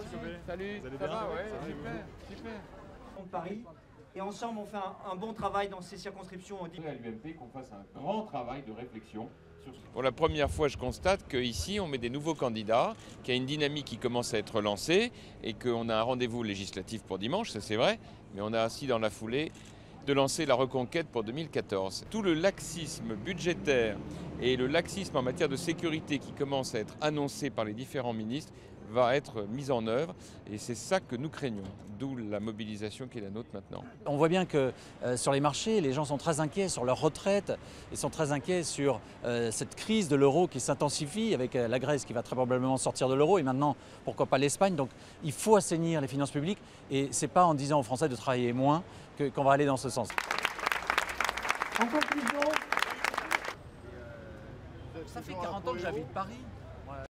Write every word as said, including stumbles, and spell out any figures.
Salut, Vous allez ça bien? va, ouais, Ça va, et super, vous super. de Paris. Et ensemble, on fait un, un bon travail dans ces circonscriptions. On dit à l'U M P qu'on fasse un grand travail de réflexion sur ce... Pour la première fois, je constate qu'ici, on met des nouveaux candidats, qu'il y a une dynamique qui commence à être lancée et qu'on a un rendez-vous législatif pour dimanche, ça c'est vrai, mais on a aussi dans la foulée de lancer la reconquête pour deux mille quatorze. Tout le laxisme budgétaire et le laxisme en matière de sécurité qui commence à être annoncé par les différents ministres va être mis en œuvre et c'est ça que nous craignons, d'où la mobilisation qui est la nôtre maintenant. On voit bien que euh, sur les marchés, les gens sont très inquiets sur leur retraite, ils sont très inquiets sur euh, cette crise de l'euro qui s'intensifie avec euh, la Grèce qui va très probablement sortir de l'euro et maintenant pourquoi pas l'Espagne. Donc il faut assainir les finances publiques et ce n'est pas en disant aux Français de travailler moins que, qu'on va aller dans ce sens. en conclusion, Ça fait quarante ans que j'habite Paris.